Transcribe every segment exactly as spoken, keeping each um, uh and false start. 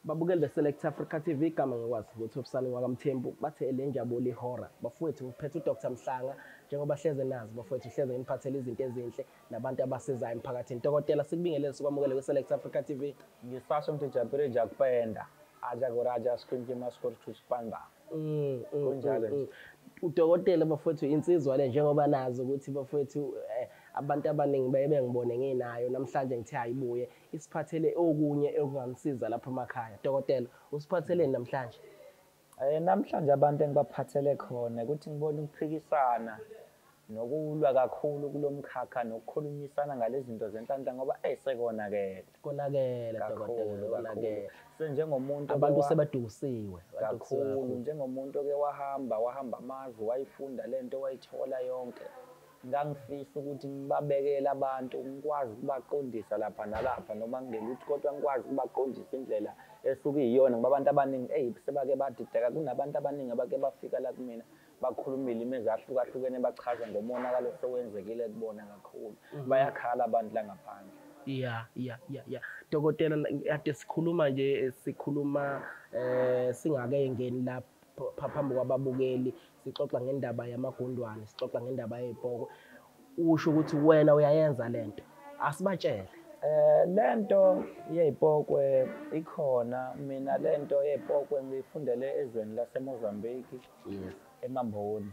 Babukeli be-Select Africa T V igama ngikwazi ukuthi ubusani wakamthembu bathe le njabule ihora bafowethu ngiphethe uDr Mhlanga njengoba hleze nazi bafowethu hleze nginiphathele izinto ezinhle nabantu abasizayo emphakathini. Dokotela sikubingelele sikwamukele kwi-Select Africa T V. Ngisasho mthejapire jakupenda aja koraja screen maskor tuspanda. Mm, kunjalo. Udokotela bafowethu insizwa le njengoba nazi ukuthi bafowethu abantu abaningi bebe ngibone nginayo namhlanje ngithe ayibuye isiphathele okunye okungangisiza lapha emakhaya. Dokotela usiphatheleni namhlanje? Eh namhlanje abantu engibaphathele khona ukuthi ngibona ukuphikisana nokulwa kakhulu kulomkhakha nokukhulumisana ngalezi zinto zenhlanhla ngoba esekonakele. Konakele dokotela konakele. Senjengomuntu abantu sebadukusiwe kakhulu njengomuntu oke wahamba wahamba amazwe wayifunda lento wayithola yonke. Ngangifisa ukuthi ngibabekele abantu ngikwazi ukubaqondisa lapha nalapha noma ngelutho kodwa ngikwazi ukubaqondisa indlela esuke iyona ngoba abantu abaningi hey sebake badideka kunabantu abaningi abake bafika la kumina bakhulumile imizwa ahlukahlukene bachaza ngomonakalo sewenzekile kubona kakhulu bayakhala abantu la ngaphandle. Yeah yeah yeah yeah dokotela ade sikhuluma nje sikhuluma eh singake ngeni lapha phambi kwababukeli sixoxa ngendaba yamagundwane sixoxa ngendaba yezibhoko usho ukuthi wena uyayenza lento asibatshele. Eh lento yezibhokwe ikhona mina lento yezibhokwe ngiyifundele ezweni laseMozambique yes eMamboni.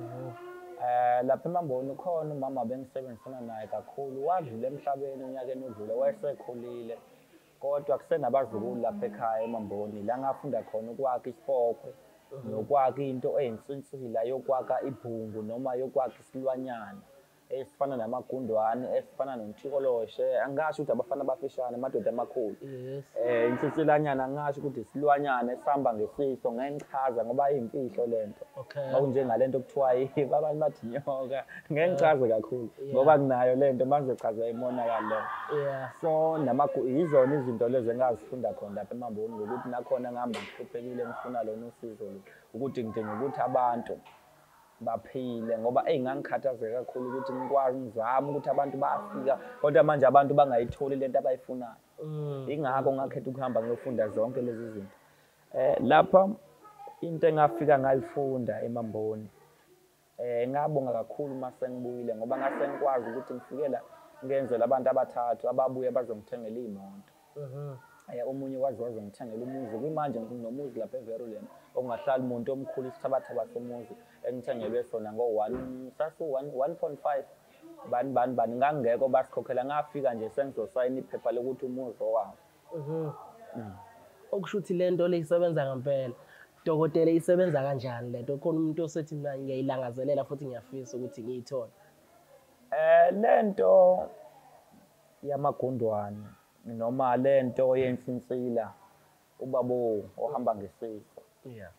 Eh lapha eMamboni khona umama bengisebenzisana naye kakhulu wadlula emhlabeni unyakeni odlule wayesekhulile kodwa kusenabazukulu lapha ekhaya eMamboni la ngafunda khona ukwakha isibhokwe nokwakha into eyinsinsila yokwakha ibhungu noma yokwakha isilwanyana esifana namagundwane esifana nomthikoloshe angasho ukuthi abafana abafishane amadoda amakhulu. Eh insitsilanyana angasho ukuthi isilwanyana esihamba ngesiso ngengichaza ngoba imfihlo lento makunjengalento kuthiwa yiba abantu bathi nyoka ngengichaze kakhulu ngoba kunayo lento manje chaza imonakalo. Yeah So namagu izona izinto lezi engazifunda khona lapha eMamboni ukuthi nakhona ngihamba ngihluphekile ngifuna lona usizo ukuthi ngidinga ukuthi abantu baphile ngoba engangikhathazeka kakhulu ukuthi ngikwazi ngizama ukuthi abantu bafika kodwa manje abantu bangayitholi lento abayifunayo. Ingakho ngakhetha ukuhamba ngiyofunda zonke lezi zinto. Eh lapha into engafika ngayifunda eMamboni eh ngabonga kakhulu mase ngibuyile ngoba ngase ngikwazi ukuthi ngifikela ngenzela abantu abathathu ababuye bazongithengela imoto. Mhm. Eh omunye kwazi wazongithengela umuzi kumanje nginomuzi lapha eVerulam okungahlala umuntu omkhulu isithabathaba somuzi engithengelwe sona ngo one sasu one point five bani bani bani ngangekho basikhokhela ngafika nje sengizosayina iphepha lokuthi umuzi owami. Mhm. Okushuthi lento leyisebenza ngempela. Dokotela isebenza kanjani lento khona umuntu osethi mina ngiyayilangazelela futhi ngiyafisa ukuthi ngiyithole. Eh lento yamagundwane noma lento yensinsila ubabo ohamba ngesiso. Yeah.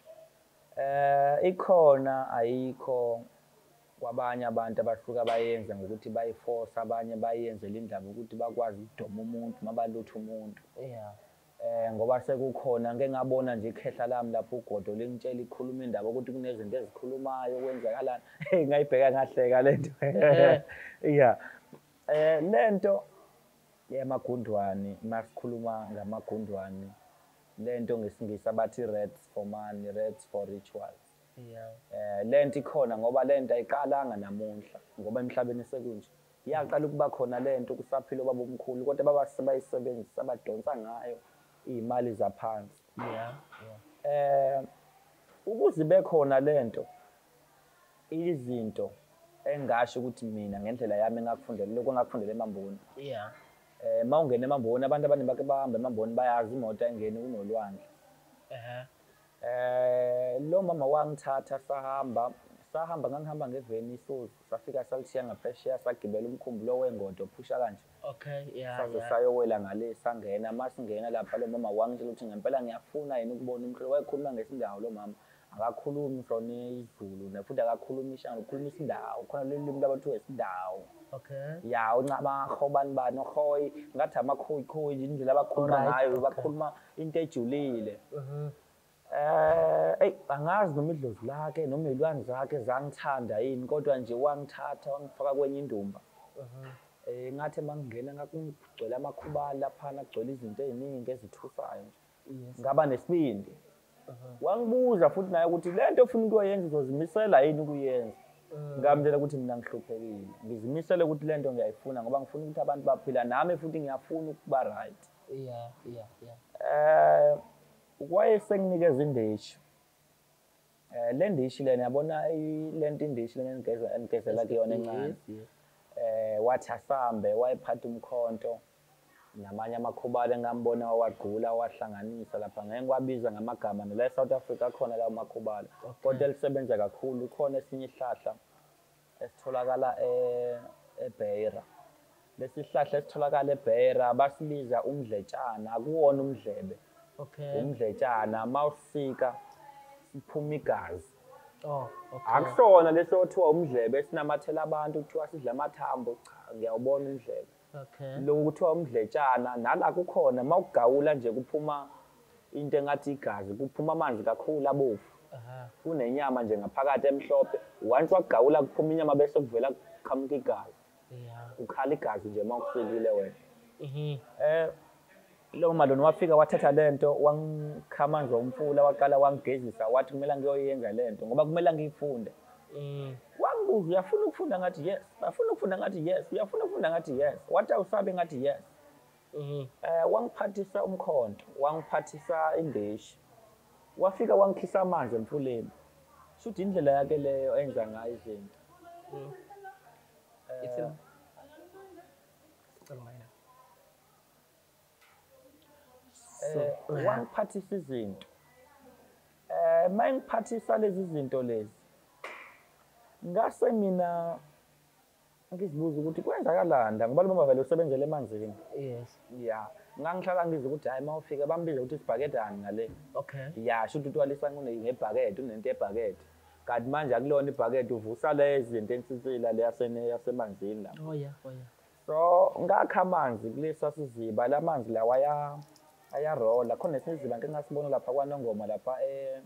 Eh ikhona ayikho kwabanye abantu abasuka bayenza ngokuthi bayiforce abanye bayenzela indaba ukuthi bakwazi ukudoma umuntu mabalutha umuntu. Yeah. Eh ngoba sekukhona ngeke ngabona nje ikhehla lami lapho ugodo lingitshela ikhuluma indaba ukuthi kunezinto ezikhulumayo kwenzakalana hey ngayibheka ngahleka lento. Yeah. Eh lento yamagundwane masikhuluma ngamagundwane lento ngesingisi abathi rats for money rats for rituals. Yeah. Eh lento ikhona ngoba lento ayiqalanga namuhla ngoba emhlabeni sekunje iyaqala ukuba khona lento kusaphila baba omkhulu kodwa baba sebayisebenzisa abadonsa ngayo imali zaphansi. Yeah. Eh ukuze bekhona lento izinto engasho ukuthi mina ngendlela yami engakufundela lokho ngakufundela eMamboni. Yeah. Eh mawungena eMamboni abantu abaningi bake bahamba eMamboni bayazi imoto engene kunolwandle. Eh Eh lo mama wangithatha sahamba sahamba ngangihamba ngeveni isuzu safika salithiya ngaphesheya sagibela umkhumbulo wengodo phusha kanje. Okay yeah. Saze sayowela ngale sangena masingena lapha lo mama wangitshela ukuthi ngempela ngiyafuna yini ukubona umkhulu wayekhuluma ngesindawo lo mama akakhulumi from izulu nafuthi akakhuluma ishanga ukhuluma isindawo khona lelimi labantu wesindawo. Okay. Ya uncaba khobani bani okhoyi ngathi amakhoyi khoyi indlela abakhuluma ngayo bakhuluma into ejulile. Mhm. Eh ey angazi noma idlozi lakhe noma ilwane zakhe zangithanda yini kodwa nje wangithatha wangifaka kwenye indumba. Mhm. Eh ngathi mangingena ngakugcwele amakhubala lapha nagcwele izinto eziningi ezithusayo nje. ngaba nesibindi. Wangibuza futhi naye ukuthi lento ofuna ukuyenza uzozimisela yini ukuyenza. Ngamtshela ukuthi mina ngihluphekile. Ngizimisele ukuthi lento ngiyayifuna ngoba ngifuna ukuthi abantu baphila nami futhi ngiyafuna ukuba right. Yeah, yeah, yeah. Eh wayesenginikeza indishi. Eh le ndishi lena yabona lento indishi lena engigeza engigezela kuyona encane. Eh wathi asambe wayephatha umkhonto namanye amakhubala engambona wagqula wahlanganisa lapha ngeke kwabiza ngamagama la eSouth Africa khona la makhubala kodwa elisebenza kakhulu khona esinye ihlahla esitholakala eBeira lesi sihlahla esitholakala eBeira basibiza umdletshana akuwona umdlebe. Okay. Umdletshana mawusika siphuma igazi. Oh, okay. Akusona leso kuthiwa umdlebe esinamathela abantu kuthiwa sidla amathambo cha ngiyawubona umdlebe. Okay. Lo kuthiwa umdletshana nala kukhona mawugawula nje kuphuma into engathi igazi kuphuma amanzi kakhulu abovu. Aha. Kunenyama nje ngaphakathi emhlophe once wagawula kuphuma inyama bese kuvela kuqhamuka igazi. Yeah. Ukhala igazi nje mawusikile wena. Mhm. Eh lo malona wafika wathatha lento wangikhamanza umfula waqala wangigezisa wathi kumele ngiyoyenza lento ngoba kumele ngiyifunde. Mm. Wangibuza uyafuna ukufunda ngathi yes, uyafuna ukufunda ngathi yes, uyafuna ukufunda ngathi yes. Wathi awusabe ngathi yes. Mhm. Eh wangiphathisa umkhonto, wangiphathisa indishi. Wafika wangikhisa amanzi emfuleni. Shuthi indlela yake leyo enza ngayo izinto. Mm. Eh Ithini? Sicela mina. Eh wangiphathisa izinto. Eh mayengiphathisa lezi zinto lezi. Ngase mina ngizibuza ukuthi kwenzakalanda ngoba lo mama vele usebenzele emanzini. Yes. Yeah. Ngangihlala ngizwe ukuthi hayi mawufika bambiza ukuthi sibhakedani ngale. Okay. Yeah, shuthi utwalisa ngune ngebhakede unento ebhakede. Kanti manje akulona ibhakede uvusa lezi zinto ensisila le yasene yasemanzini la. Oh yeah, oh yeah. So ngakha amanzi kulesa siziba lamanzi la waya ayarola khona isiziba ngeke ngasibona lapha kwaNongoma lapha eh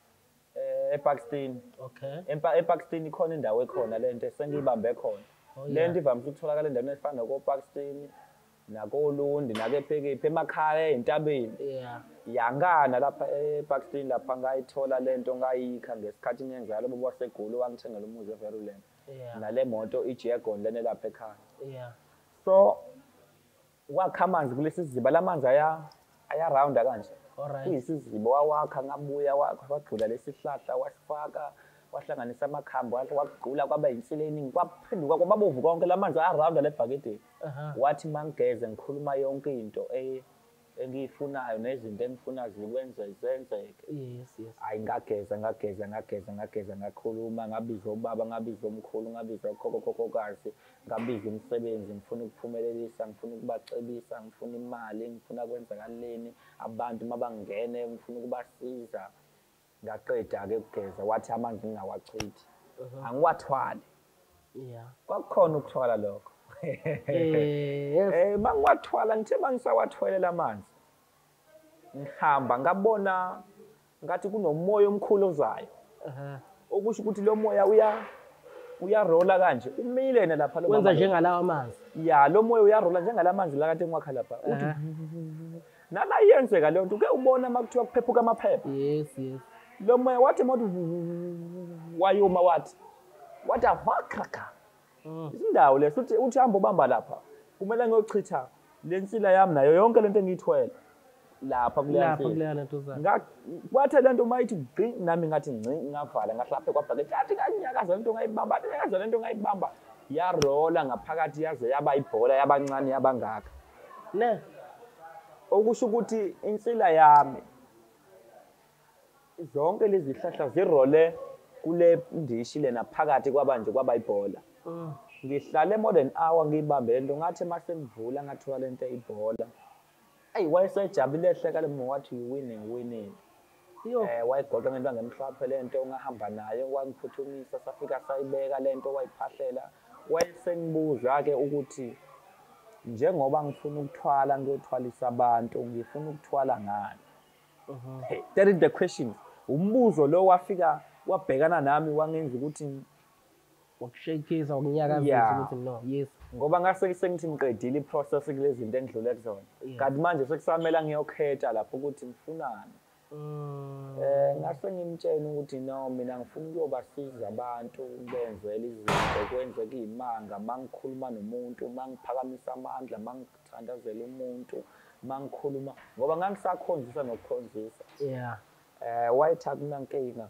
ePaxton. Okay. Empa ePaxton ikhona indawo ekhona lento sengibambe khona. Lento ivamile ukutholakala endaweni efana nokoPaxton nakoLundi nakephekephi emakhaya entabeni. Yeah. Yangana lapha ePaxton lapha ngayithola lento ngayikha ngesikhathi ngenzalo baba wasegulu wangithengela umuzi eVeruland. Yeah. Nale moto iJegon lene lapha ekhaya. Yeah. So wakha amanzi kulesi siziba lamanzi aya aya round kanje. Alright. Kuyisizibo wawakha ngabuya wakho wagcula lesihlahla wasifaka wahlanganisa amakhambo wagqula kwaba insile eningi kwaphenduka kwababovu konke lamanzi around lebhakede. Wathi mangigeze ngikhuluma yonke into eh engiyifunayo nezinto engifuna zikwenze zenzeke. Yes, yes. Hayi ngageza ngageza ngageza ngageza ngakhuluma ngabiza ubaba ngabiza omkhulu ngabiza ukhokho khokhokazi ngabiza umsebenzi ngifuna ukuphumelelisa ngifuna ukubacebisa ngifuna imali ngifuna kwenza kanini abantu mabangene ngifuna ukubasiza ngaqeda ke ukugeza wathi amanzi ngingawachithi angiwathwale. Yeah. Kwakukhona ukuthwala lokho. Yes. Eh mangiwathwala ngithe mangisawathwelela amanzi ngihamba ngabona ngathi kunomoya omkhulu ozayo. Aha. Okusho ukuthi lo moya uya uyarola kanje umile yena lapha lo wenza njengalawa amanzi. Ya lo moya uyarola njengalamanzi la kade ngwakha lapha uthi nala iyenzeka le nto uke ubona makuthiwa kuphephuka amaphepha. Yes, yes. Lo moya wathi modu wayoma wathi wathi avakaka. Izindawo leso uthi uthi hamba ubamba lapha kumele ngiyochitha lensila yami nayo yonke lento engiyithwele lapha kuleya lapha kuleya lento zakhe. Ngathi lento mayithi gqi nami ngathi ngci ngavala ngahlaphe kwabhake athi kanyakaza lento ngayibamba yaza lento ngayibamba yarola ngaphakathi yaze yaba ibhola yabancane yabangaka ne okusho ukuthi insila yami zonke lezi zihlahla zirole kule ndishi lena phakathi kwabanje kwaba ibhola. Ngihlale more than hour ngibambe lento ngathi mase ngivula ngathola lento ibhola. Ayi wayesejabule ehleka lemo wathi you winning winning. Eh wayigoqa ngento ngemhlaphe lento ungahamba nayo wangiphuthumisa safika sayibeka lento wayiphahlela. Wayesengibuza ke ukuthi njengoba ngifuna ukuthwala ngiyothwalisa abantu ngifuna ukuthwala ngani. Mhm. That is the question. Umbuzo lo wafika wabhekana nami wangenza ukuthi wakushayikisa wakunyakazisa ukuthi no yes ngoba ngase sengithi ngiqedile iprocess kulezi zinto engidlule kuzona kanti manje sekusamela ngiyokhetha lapho ukuthi ngifunani. Eh ngase ngimtshela ukuthi no mina ngifuna ukuyobasiza abantu benzele izinto kwenzeka izimanga mangikhuluma nomuntu mangiphakamisa amandla mangithandazela umuntu mangikhuluma ngoba ngangisakhonzisa nokukhonzisa. Yeah. Eh wayethatha nankinga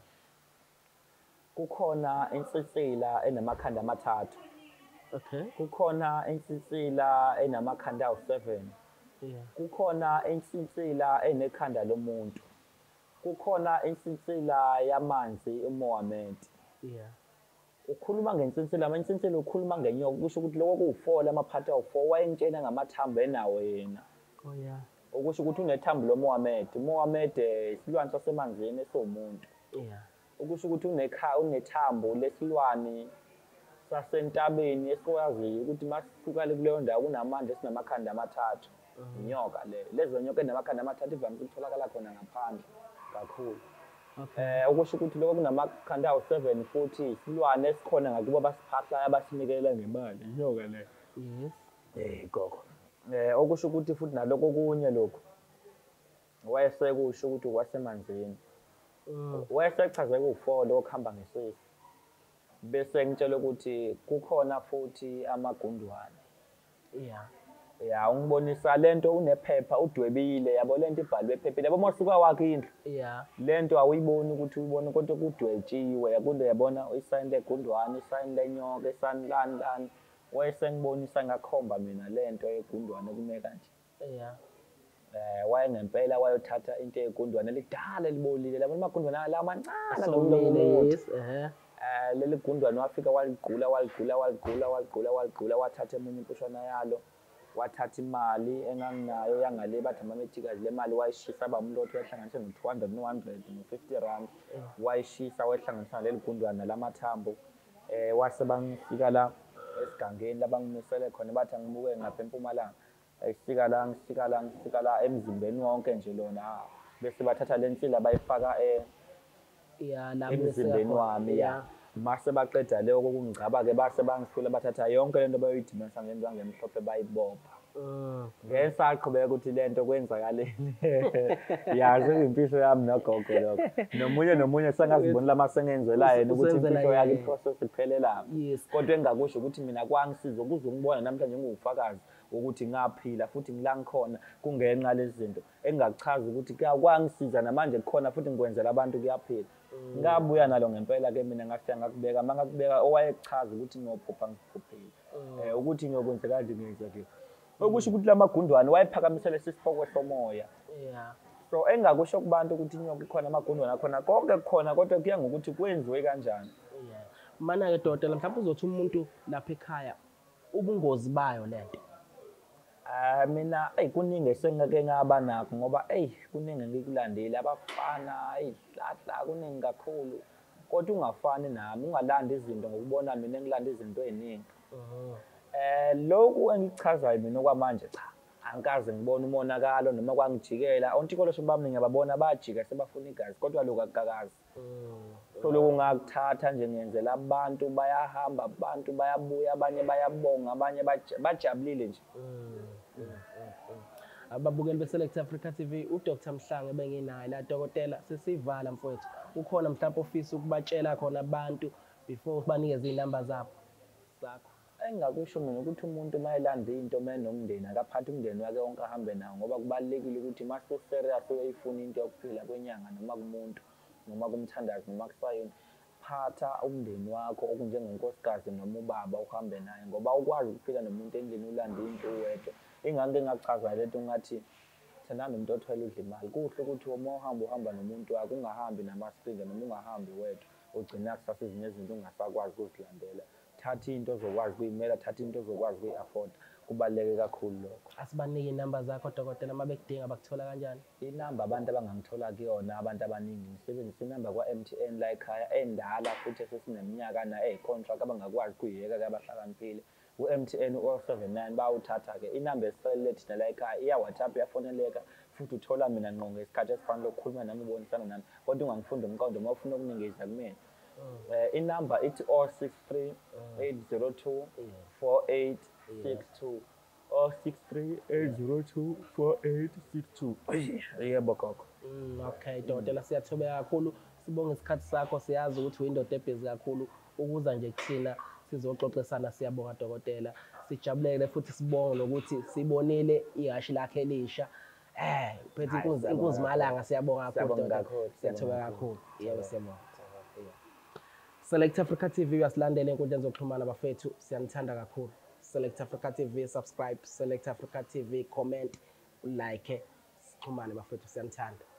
kukhona insitsila enamakhanda amathathu. Okay. Kukhona insitsila enamakhanda awu seven. Yeah. Kukhona insitsila enekhanda lomuntu. Kukhona insitsila yamanzi eMohammed. Yeah. Ukhuluma ngensitsila ama insitsila ukhuluma ngenyoka kusho ukuthi lokho kuwufour amaphathi awu-four wayengitshena ngamathambo enawo yena. Oh yeah. Ukusho ukuthi unethambo loMohammed. Mohammed isilwane sasemanzini esiwumuntu. Yeah. Ukusho ukuthi unekha unethambo lesilwane sasentabeni esikwaziyo ukuthi masisuka le kuleyo ndawo kunamandla esinamakhanda amathathu. Inyoka le. Lezo nyoka enamakhanda amathathu ivamise ukutholakala khona ngaphandle kakhulu. Eh ukusho ukuthi lokho kunamakhanda awu-seven futhi isilwane esikhona ngakubo abasiphahla abasinikela ngemali. Inyoka le. Yes. Eh gogo. Eh okusho ukuthi futhi naloko kunye lokho wayesekusho ukuthi ukwasemanzini. Wayesechaze ku-four lokuhamba ngesisi. Bese ngitshela ukuthi kukhona futhi amagundwane. Yeah. Ya ungibonisa lento unephepha udwebile yabo lento ibhalwe ephepheni yabo masuka wakhe indlu. Yeah. Lento awuyiboni ukuthi uyibone kodwa kudwetshiwe yakude yabona isayini legundwane isayini lenyoka isayini lani lani wayesengibonisa ngakhomba mina lento yegundwane kume kanje. Yeah. Eh wayengempela wayothatha into yegundwane lidala libolile labo amagundwane la amancane nomlomo. Yes. Eh. Eh leli gundwane wafika waligqula waligqula waligqula waligqula waligqula wathatha emunye impushwana yalo wathatha imali enganginayo yangale bathi amamethikazi le mali wayishisa abamlotho wayehlanganisa no-two hundred no-one hundred no-fifty rand wayishisa wayehlanganisa leli gundwane lamathambo. Eh wase bangifika la esigangeni labangimisele khona bathi angibuke ngapha eMpumalanga esifika la ngisika la ngisika la emzimbeni wonke nje lona bese bathatha lensila bayifaka eh yeah la emzimbeni wami ya mase baqeda leyo kokungicaba ke base bangisula bathatha yonke lento bayoyidimensa ngenza ngemhlophe bayibopha. Ngesaqhubeka ukuthi lento kwenzakaleni yazi impilo yami nogogo lokho nomunye nomunye sengazibonela masengenzela yena ukuthi impilo yakhe iprocess iphelela kodwa engakusho ukuthi mina kwangisiza ukuze ngibona namhlanje ngingufakazi ukuthi ngaphila futhi ngila ngikhona kungenxa lezi zinto engachaza ukuthi kwangisiza namanje kukhona futhi ngikwenzela abantu kuyaphila. Ngabuya nalo ngempela ke mina ngafika ngakubeka mangakubeka owayechaza ukuthi ngophupha ngiphuphile eh ukuthi ngiyokwenzeka kanje ngenza ke okusho ukuthi lamagundwane wayephakamisela Isiphoki Somoya. Yeah. So engakusho kubantu ukuthi inyoka ikhona amagundwane akhona konke kukhona kodwa kuya ngokuthi kwenziwe kanjani. Yeah. Mana ke Dr. mhlawumbe uzothi umuntu lapha ekhaya ubungozi bayo lento. Ah mina ay kuningi esengeke ngaba nakho ngoba ey kuningi ngikulandile abafana ihlahla kuningi kakhulu kodwa ungafani nami ungalanda izinto ngokubona mina ngilanda izinto eziningi. Eh lokhu engichazayo mina kwamanje cha angikaze ngibone umonakalo noma kwangijikela ontikolosho bami ngiyababona bajika sebafuna igazi kodwa lokho akukakazi. So lokho ngakuthatha nje ngiyenzela abantu bayahamba abantu bayabuya abanye bayabonga abanye bajabulile nje. Ababukeli beSelect Africa T V uDr Mhlanga benginaye la dokotela sesivala mfowethu ukhona mhlawumbe ofisa ukubatshela khona abantu before banikeze inamba zabo zakho. Engakusho mina ukuthi umuntu mayelanda into menomndeni akaphathe umndeni wake wonke ahambe nawo ngoba kubalekile ukuthi mase serious uyayifuna into yokuphila kwenyanga noma kumuntu noma kumthandazi noma kusayini phatha umndeni wakho okunjengenkosikazi noma ubaba uhambe naye ngoba ukwazi ukuphila nomuntu endlini ulanda into wedwa. Ingake ngachaza lento ngathi thina nomuntu othwele udla imali kuhle ukuthi uma uhamba uhamba nomuntu wakho ungahambi namasinga noma ungahambi wedwa ugcina kusasa ezinye izinto ungasakwazi ukuzilandela. Thatha into ozokwazi ukuyimela thatha into ozokwazi ukuyi-afford kubaluleke kakhulu lokho. Asibanike inamba zakho dokotela mabekudinga bakuthola kanjani? Inamba abantu abangangithola kuyona abantu abaningi ngisebenzisa inamba kwa-M T N la ekhaya endala futhi esesineminyaka na eyi-contract abangakwazi ukuyiyeka-ke abahlakaniphile u-M T N u-oh seven nine bawuthatha-ke inamba esiselele thina la ekhaya iya-WhatsApp iyafoneleka futhi uthola mina ngqo ngesikhathi esifanele ukukhuluma nami ubonisana nami kodwa ungangifundi umqondo uma ufuna ukunikeza kumina. Uh, inamba ithi oh six three eight zero two four eight six two or six three eight zero two four eight six two. Yebo gogo. Mm, okay dokotela siyathobeka kakhulu sibonga isikhathi sakho siyazi ukuthi uyindoda ebhizi kakhulu ukuza nje kuthina sizoxoxisana siyabonga dokotela sijabulele futhi sibonga nokuthi sibonile ihashi lakhe elisha eh phethe Hayi, inkunzi siyabonga inkunzi kakhulu. malanga siyabonga kakhulu Siyabonga dokotela. kakhulu, Siyathobeka siyabonga kakhulu kakhulu. yebo siyabonga Select Africa T V uyasilandela enkundleni zokuxhumana bafethu siyanithanda kakhulu Select Africa T V subscribe Select Africa T V comment like sixhumane bafethu siyanithanda